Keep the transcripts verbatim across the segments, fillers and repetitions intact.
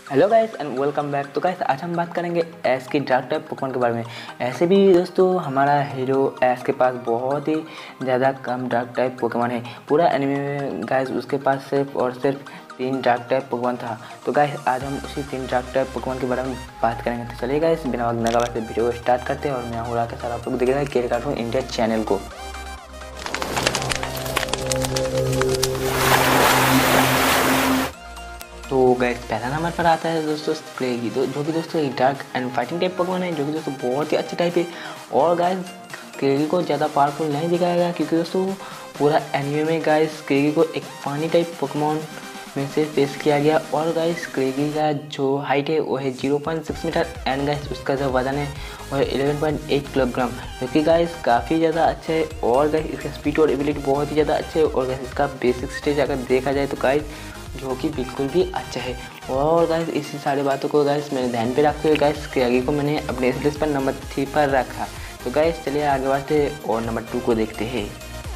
Hello guys and welcome back. तो guys आज हम बात करेंगे एस की डार्क टाइप पोकेमॉन के बारे में। ऐसे भी दोस्तों हमारा हीरो एस के पास बहुत ही ज़्यादा कम डार्क टाइप पोकेमॉन है। पूरा एनिमे में गाइस उसके पास सिर्फ और सिर्फ तीन डार्क टाइप पोकेमॉन था। तो गाइस आज हम उसी तीन डार्क टाइप पोकेमॉन के बारे में बात करेंगे। तो चलिए गाइस बिना वक्त लगाए से वीडियो स्टार्ट करते हैं और मैं हूँ के साथ आप लोग देख रहे हैं केयर कार्टून इंडिया चैनल को। तो गैस पहला नंबर पर आता है दोस्तों स्क्रेगी, दो, जो कि दोस्तों एक dark and fighting type Pokemon है, जो कि दोस्तों बहुत ही अच्छी टाइप है। और गैस स्क्रेगी को ज़्यादा पावरफुल नहीं दिखाया गया क्योंकि दोस्तों पूरा एनिमे में गैस स्क्रेगी को एक पानी टाइप पोकेमॉन में से पेश किया गया। और गैस स्क्रेगी का जो हाइट है वो है zero point six metre and guys उसका जो वजन है वो है इलेवन पॉइंट एट किलोग्राम, जो कि गैस काफ़ी ज़्यादा अच्छा है। और गैस इसका स्पीड और एबिलिटी बहुत ही ज़्यादा अच्छे है। और गैस इसका बेसिक स्टेज अगर देखा जाए तो गैस जो कि बिल्कुल भी अच्छा है। और गाइस इसी सारी बातों को गाइस मैंने ध्यान पे रखते हुए गाइस स्क्रेगी को मैंने अपने इस लिस्ट पर नंबर थ्री पर रखा। तो गाइस चलिए आगे बढ़ते हैं और नंबर टू को देखते हैं।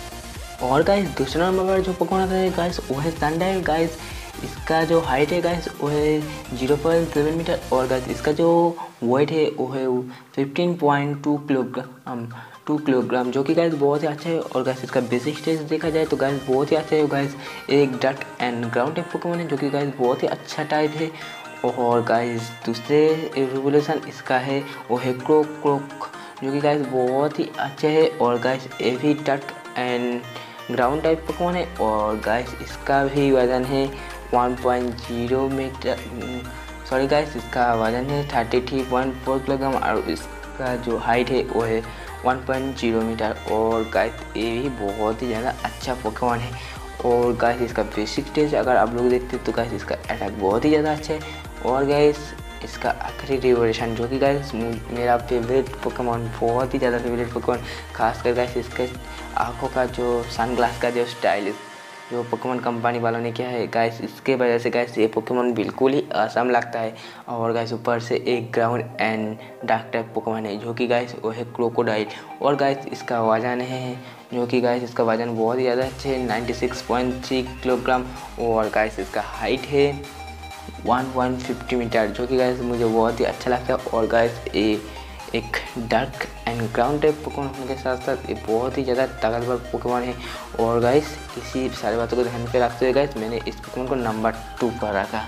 और गाइस दूसरा नंबर पर जो पोकेमॉन आता है गाइस वो है सनडाइल। गाइस इसका जो हाइट है गाइस वो है जीरो पॉइंट सेवन मीटर और गाइस इसका जो वेट है वो है fifteen point two kilogram two kilogram जो कि गाइस बहुत ही अच्छा है। और गाइस इसका बेसिक स्टेज देखा जाए तो गाइस बहुत ही अच्छा है। गाइस एक डट एंड ग्राउंड टाइप पोकेमॉन है जो कि गाइस बहुत ही अच्छा टाइप है। और गाइस दूसरे रिवोल्यूशन इसका है वो है क्रोक क्रोक जो कि गाइस बहुत ही अच्छा है। और गाइस ये भी डट एंड ग्राउंड टाइप पोकेमॉन है। और गाइस इसका भी वजन है one point zero metre sorry guys इसका वजन है thirty three point four kilogram और इसका जो हाइट है वो है वन पॉइंट ज़ीरो मीटर। और गाइस ये भी बहुत ही ज़्यादा अच्छा पोकेमॉन है। और गाइस इसका बेसिक स्टेज अगर आप लोग देखते हैं तो गाइस इसका अटैक बहुत ही ज़्यादा अच्छा है। और गाइस इसका आखिरी रिवोल्यूशन जो कि गाइस मेरा फेवरेट पोकेमॉन बहुत ही ज़्यादा फेवरेट पोकेमॉन, खासकर गाइस इसके आँखों का जो सनग्लास का जो स्टाइल जो पोकेमॉन कंपनी वालों ने किया है गाइस, इसके वजह से गाइस ये पोकेमॉन बिल्कुल ही असम लगता है। और गाइस ऊपर से एक ground and dark type Pokemon है जो कि गाइस वो है क्रोकोडाइल। और गाइस इसका वजन है जो कि गाइस इसका वजन बहुत ही ज़्यादा अच्छे है ninety six point three kilogram. और गाइस इसका हाइट है वन पॉइंट फिफ्टी मीटर जो कि गाइस मुझे बहुत ही अच्छा लगता है। और गाइस ये एक dark and ground type Pokemon होने के साथ साथ ये बहुत ही ज़्यादा ताकतवर पोकेमॉन है। और गाइस इसी सारी बातों को ध्यान पे रखते हुए गाइस मैंने इस पोकेमॉन को नंबर टू पर रखा।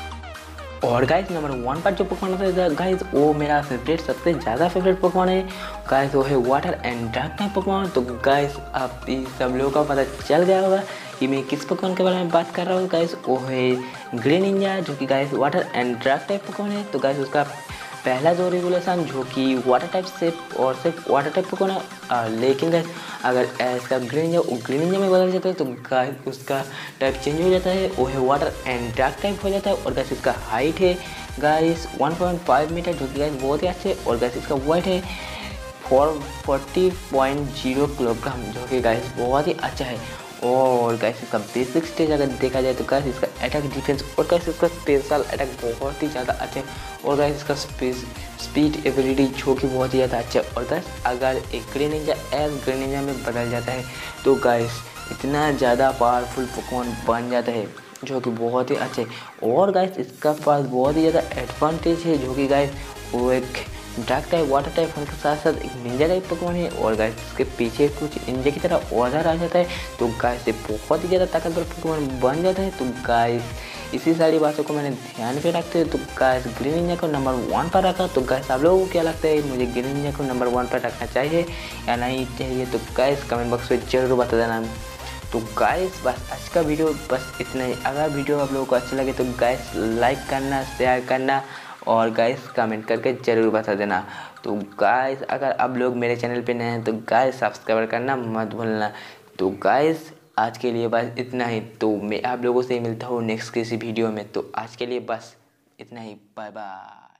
और गाइस नंबर वन पर जो पोकेमॉन होता है गाइस वो मेरा फेवरेट सबसे ज़्यादा फेवरेट पोकेमॉन है गाइस, वो है water and dark type Pokemon. तो गाइस आप सब लोगों को पता चल गया होगा कि मैं किस पोकेमॉन के बारे में बात कर रहा हूँ। गाइस वो है ग्रेनिंजा जो कि guys water and dark type Pokemon है। तो गाइस उसका पहला जो रेगुलेशन जो कि वाटर टाइप से और सिर्फ वाटर टाइप पोकेमॉन है, लेकिन गाइस अगर इसका ग्रेनिंजा ग्रेनिंजा में बदल जाता है तो गाइस उसका टाइप चेंज हो जाता है, वो है वाटर एंड डार्क टाइप हो जाता है। और गाइस इसका हाइट है guys one point five metre जो कि गाइस बहुत ही अच्छे है। और गाइस इसका वेट है four forty point zero kilogram जो कि गाइस बहुत ही अच्छा है। और गाइस इसका बेसिक स्टेज अगर देखा जाए तो गाइस इसका अटैक डिफेंस और गाइस इसका स्पेशल अटैक बहुत ही ज़्यादा अच्छा है। और गाइस इसका स्पीड एबिलिटी जो कि बहुत ही ज़्यादा अच्छा है। और गाइस अगर एक ग्रेनिंजा एस ग्रेनिंजा में बदल जाता है तो गाइस इतना ज़्यादा पावरफुल पोकेमॉन बन जाता है जो कि बहुत ही अच्छे। और गाइस इसका पास बहुत ही ज़्यादा एडवांटेज है जो कि गाइस वो एक डार्क टाइप वाटर टाइप होने के साथ साथ एक निंजा टाइप पोकेमॉन है। और गाइस इसके पीछे कुछ निंजा की तरह औजार आ जाता है तो गाइस ये बहुत ही ज़्यादा ताकतवर पोकेमॉन बन जाता है। तो गाइस इसी सारी बातों को मैंने ध्यान पे रखते हुए तो गाइस ग्रीन निंजा को नंबर वन पर रखा। तो गाइस आप लोगों को क्या लगता है मुझे ग्रीन निंजा को नंबर वन पर रखना चाहिए या नहीं चाहिए? तो गाइस कमेंट बॉक्स में जरूर बता देना। तो गाइस बस आज का वीडियो बस इतना ही। अगर वीडियो आप लोगों को अच्छा लगे तो गाइस लाइक करना, शेयर करना और गाइस कमेंट करके ज़रूर बता देना। तो गाइस अगर आप लोग मेरे चैनल पे नए हैं तो गाइस सब्सक्राइब करना मत भूलना। तो गाइस आज के लिए बस इतना ही। तो मैं आप लोगों से मिलता हूँ नेक्स्ट किसी वीडियो में। तो आज के लिए बस इतना ही, बाय बाय।